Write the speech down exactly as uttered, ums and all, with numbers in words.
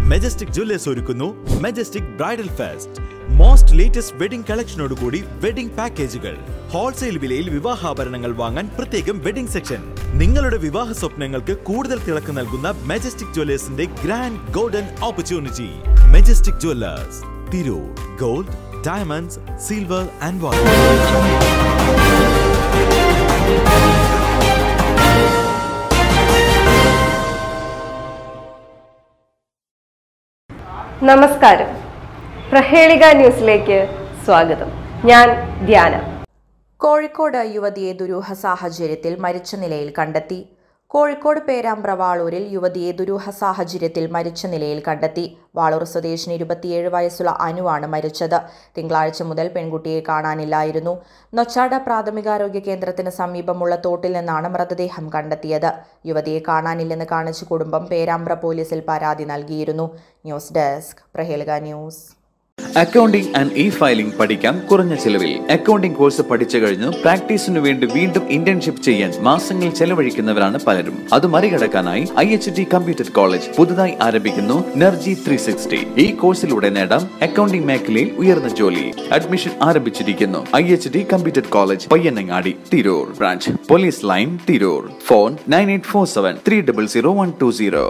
Majestic Jewellers ഒരുക്കുന്നു Majestic bridal fest. Most latest wedding കളക്ഷനോടുകൂടി wedding പാക്കേജുകൾ. ഹോൾസെയിൽ വിലയിൽ വിവാഹാഭരണങ്ങൾ വാങ്ങാൻ പ്രത്യേകം വെഡിംഗ് സെക്ഷൻ. നിങ്ങളുടെ വിവാഹ സ്വപ്നങ്ങൾക്ക് കൂടുതൽ തിളക്കം നൽകുന്ന മെജസ്റ്റിക് ജ്വല്ലേഴ്സിന്റെ grand golden opportunity. Majestic Jewellers, Tirur. Gold, diamonds, silver and water. നമസ്കാരം, പ്രഹേളിക ന്യൂസിലേക്ക് സ്വാഗതം. ഞാൻ ധ്യാന. കോഴിക്കോട് യുവതിയെ ദുരൂഹ സാഹചര്യത്തിൽ മരിച്ച നിലയിൽ കണ്ടെത്തി. കോഴിക്കോട് പേരാമ്പ്ര വാളൂരിൽ യുവതിയെ ദുരൂഹ സാഹചര്യത്തിൽ മരിച്ച നിലയിൽ കണ്ടെത്തി. വാളൂർ സ്വദേശിനി ഇരുപത്തിയേഴ് വയസ്സുള്ള അനുവാണ് മരിച്ചത്. തിങ്കളാഴ്ച മുതൽ പെൺകുട്ടിയെ കാണാനില്ലായിരുന്നു. നൊച്ചാട പ്രാഥമികാരോഗ്യ കേന്ദ്രത്തിന് സമീപമുള്ള തോട്ടിൽ നിന്നാണ് മൃതദേഹം കണ്ടെത്തിയത്. യുവതിയെ കാണാനില്ലെന്ന് കാണിച്ച് കുടുംബം പേരാമ്പ്ര പോലീസിൽ പരാതി നൽകിയിരുന്നു. News desk, Prahelika news. Accounting and e filing പഠിക്കാം കുറഞ്ഞ ചെലവിൽ. അക്കൗണ്ടിംഗ് കോഴ്സ് പഠിച്ചു കഴിഞ്ഞു പ്രാക്ടീസിനു വേണ്ടി വീണ്ടും ഇന്റേൺഷിപ്പ് ചെയ്യാൻ മാസങ്ങൾ ചെലവഴിക്കുന്നവരാണ് പലരും. അത് മറികടക്കാനായി I H T computer college പുതുതായി ആരംഭിക്കുന്നു നെർജി ത്രീ സിക്സ്റ്റി. ഈ കോഴ്സിലൂടെ നേടാം അക്കൗണ്ടിംഗ് മേഖലയിൽ ഉയർന്ന ജോലി. അഡ്മിഷൻ ആരംഭിച്ചിരിക്കുന്നു. I H T computer college, Payyanangadi, Tirur branch, police line, Tirur. Phone nine eight four seven three double zero one two zero.